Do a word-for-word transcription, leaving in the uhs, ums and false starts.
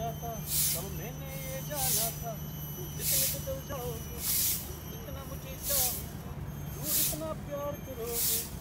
सोचा था, तब मैंने ये जाना था, जितने बदल जाओगे, जितना मुझे चाहोगे, तू इतना प्यार करोगे।